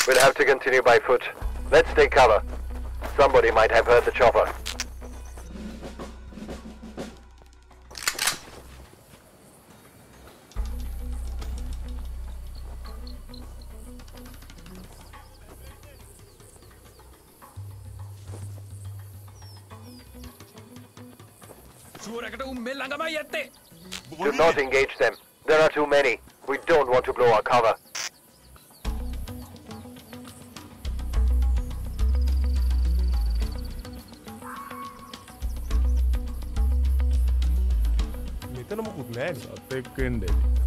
We'll have to continue by foot. Let's take cover. Somebody might have heard the chopper. Do not engage them. There are too many. We don't want to blow our cover. මෙතන මොකුත් නෑනේ. සතෙක් වෙන්නේ.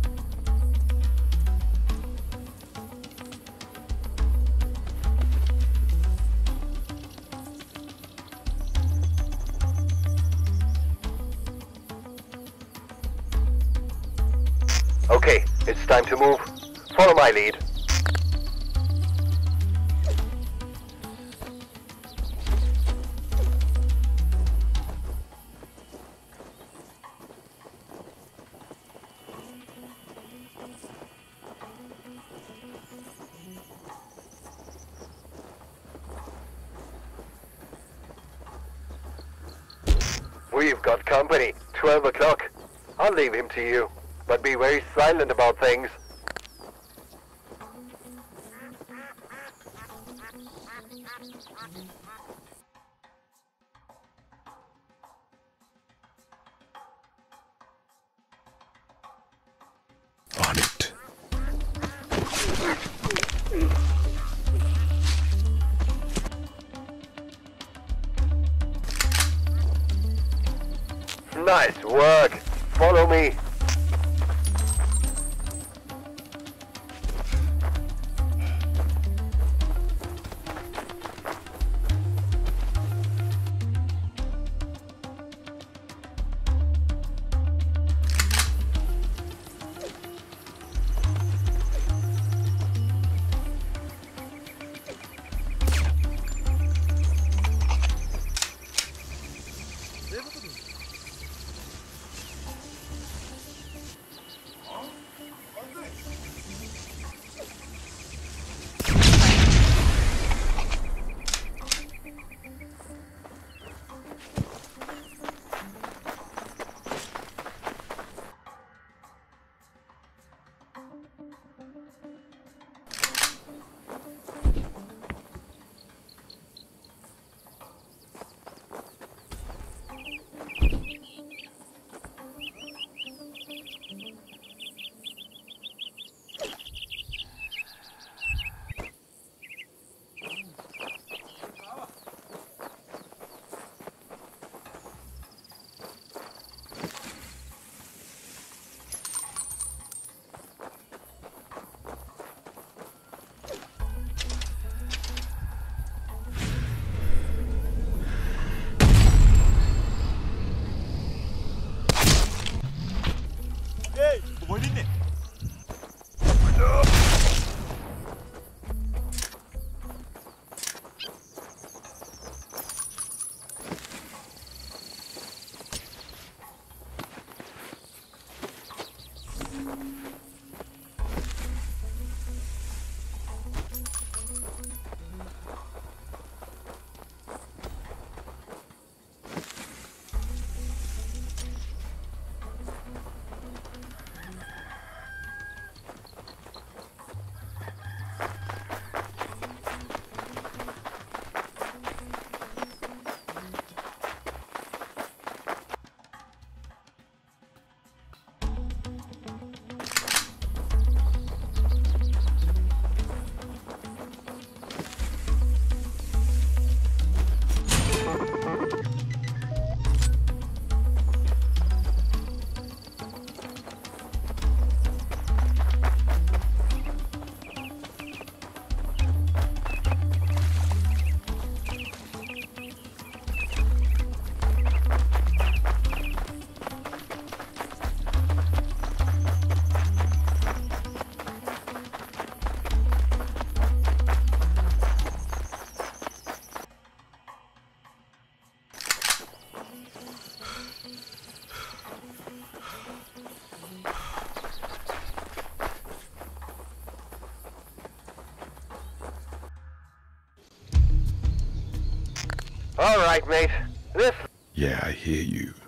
Okay, it's time to move. Follow my lead. We've got company. 12 o'clock. I'll leave him to you. But be very silent about things. On it. Nice work. Follow me. All right, mate. This... Yeah, I hear you.